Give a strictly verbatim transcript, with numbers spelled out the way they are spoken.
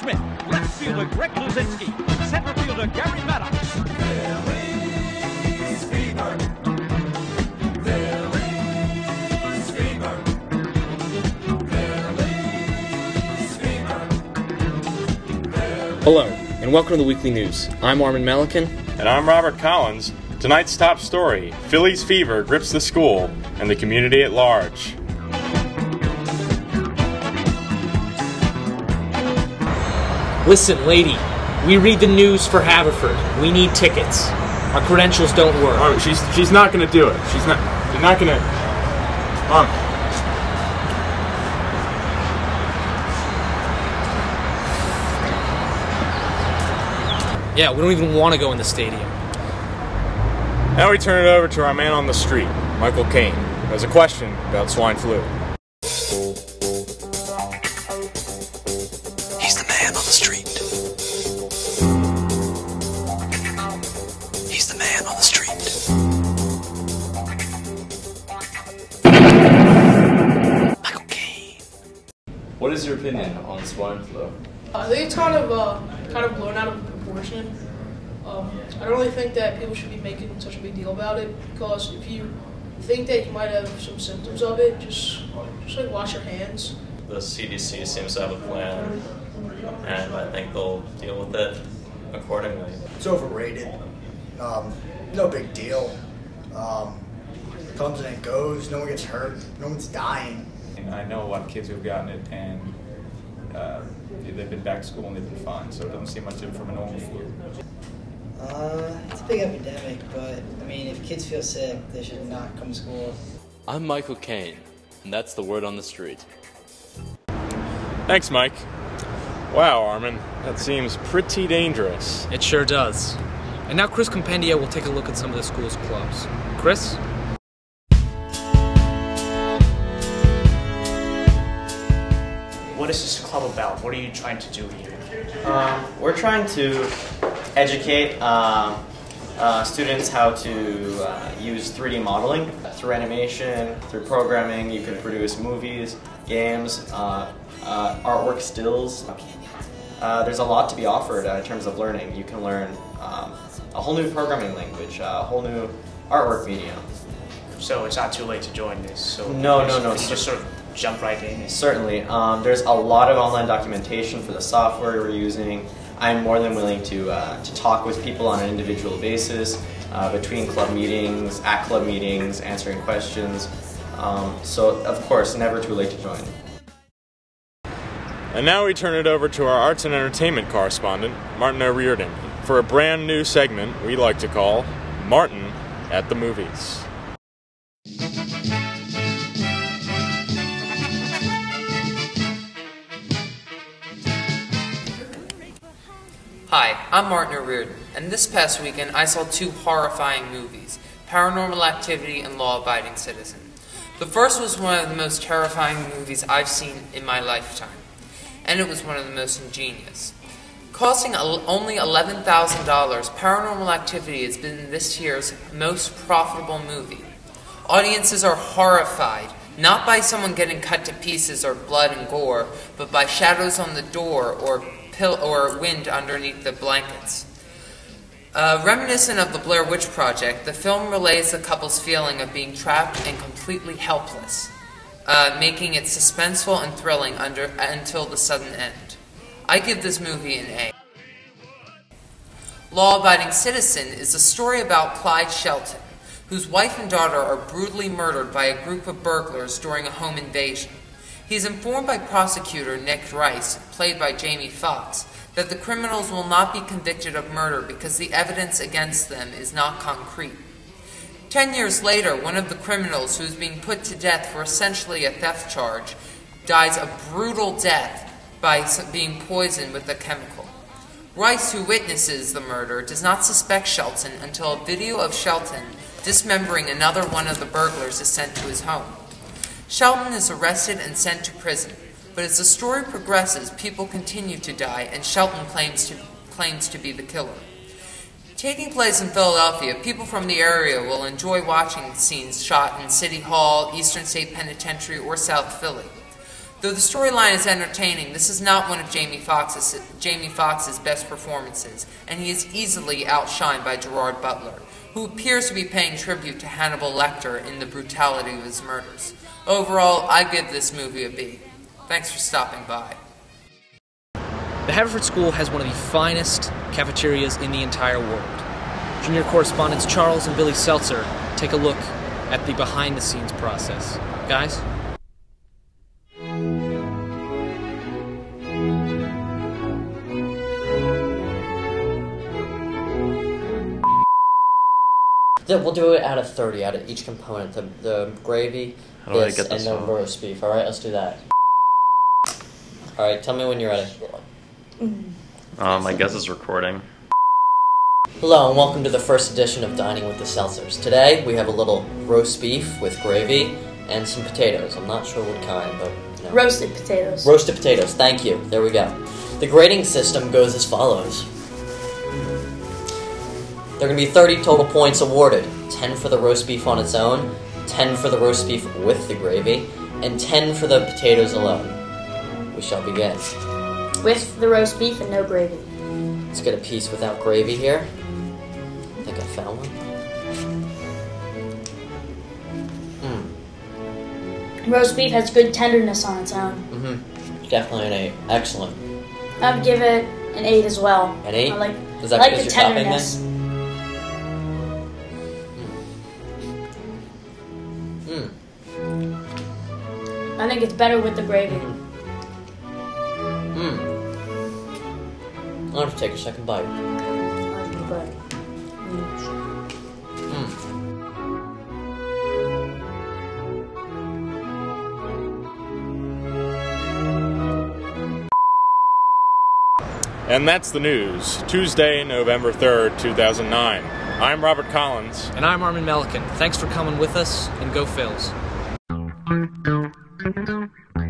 Smith, left fielder Greg Luzinski, center fielder Gary Maddox. Phillies fever. Phillies fever. Phillies fever. Hello, and welcome to the Weekly News. I'm Armin Melican. And I'm Robert Collins. Tonight's top story, Phillies fever grips the school and the community at large. Listen, lady, we read the news for Haverford. We need tickets. Our credentials don't work. Oh, she's she's not gonna do it. She's not. You're not gonna. Um. Yeah, we don't even want to go in the stadium. Now we turn it over to our man on the street, Michael Caine, who has a question about swine flu. He's the man on the street. He's the man on the street. Michael Caine. What is your opinion on swine flu? I think it's kind of uh, kind of blown out of proportion. Um, I don't really think that people should be making such a big deal about it, because if you think that you might have some symptoms of it, just just like wash your hands. The C D C seems to have a plan, and I think they'll deal with it accordingly. It's overrated. Um, no big deal. Um, comes and it goes. No one gets hurt. No one's dying. And I know a lot of kids who've gotten it, and uh, they've been back to school and they've been fine, so it doesn't seem much different from a normal flu. Uh, it's a big epidemic, but, I mean, if kids feel sick, they should not come to school. I'm Michael Caine, and that's the word on the street. Thanks, Mike. Wow, Armin, that seems pretty dangerous. It sure does. And now Chris Compendia will take a look at some of the school's clubs. Chris? What is this club about? What are you trying to do here? Um, we're trying to educate uh, uh, students how to uh, use three D modeling. Through animation, through programming, you can produce movies, games, uh, uh, artwork stills. Uh, there's a lot to be offered uh, in terms of learning. You can learn um, a whole new programming language, uh, a whole new artwork medium. So it's not too late to join this? So no, no, no. You just sort of jump right in? Certainly. Um, there's a lot of online documentation for the software we're using. I'm more than willing to, uh, to talk with people on an individual basis, uh, between club meetings, at club meetings, answering questions. Um, so, of course, never too late to join. And now we turn it over to our arts and entertainment correspondent, Martin O'Riordan, for a brand new segment we like to call Martin at the Movies. Hi, I'm Martin O'Riordan, and this past weekend I saw two horrifying movies, Paranormal Activity and Law Abiding Citizen. The first was one of the most terrifying movies I've seen in my lifetime, and it was one of the most ingenious. Costing only eleven thousand dollars, Paranormal Activity has been this year's most profitable movie. Audiences are horrified, not by someone getting cut to pieces or blood and gore, but by shadows on the door or pill or wind underneath the blankets. Uh, reminiscent of the Blair Witch Project, the film relays the couple's feeling of being trapped and completely helpless, uh, making it suspenseful and thrilling under, until the sudden end. I give this movie an A. Law Abiding Citizen is a story about Clyde Shelton, whose wife and daughter are brutally murdered by a group of burglars during a home invasion. He is informed by prosecutor Nick Rice, played by Jamie Foxx, that the criminals will not be convicted of murder because the evidence against them is not concrete. Ten years later, one of the criminals who is being put to death for essentially a theft charge dies a brutal death by being poisoned with a chemical. Rice, who witnesses the murder, does not suspect Shelton until a video of Shelton dismembering another one of the burglars is sent to his home. Shelton is arrested and sent to prison, but as the story progresses, people continue to die, and Shelton claims to, claims to be the killer. Taking place in Philadelphia, people from the area will enjoy watching scenes shot in City Hall, Eastern State Penitentiary, or South Philly. Though the storyline is entertaining, this is not one of Jamie Foxx's, Jamie Foxx's best performances, and he is easily outshined by Gerard Butler, who appears to be paying tribute to Hannibal Lecter in the brutality of his murders. Overall, I give this movie a B. Thanks for stopping by. The Haverford School has one of the finest cafeterias in the entire world. Junior correspondents Charles and Billy Seltzer take a look at the behind-the-scenes process. Guys? We'll do it out of thirty, out of each component. The, the gravy, How do I this, get this and the on? roast beef. Alright, let's do that. Alright, tell me when you're ready. Um, I guess it's recording. Hello, and welcome to the first edition of Dining with the Seltzers. Today, we have a little roast beef with gravy and some potatoes. I'm not sure what kind, but... You know. Roasted potatoes. Roasted potatoes, thank you. There we go. The grading system goes as follows. There are going to be thirty total points awarded. ten for the roast beef on its own, ten for the roast beef with the gravy, and ten for the potatoes alone. We shall begin. With the roast beef and no gravy. Let's get a piece without gravy here. I think I found one. Mm. Roast beef has good tenderness on its own. Mm-hmm. Definitely an eight. Excellent. I'd give it an eight as well. An eight? I like, Is that I like because the you're topping tenderness. then? Mm. I think it's better with the gravy. Mm. I'll have to take a second bite. But, Mm. And that's the news. Tuesday, November third, two thousand nine. I'm Robert Collins. And I'm Armin Melican. Thanks for coming with us, and go Phils.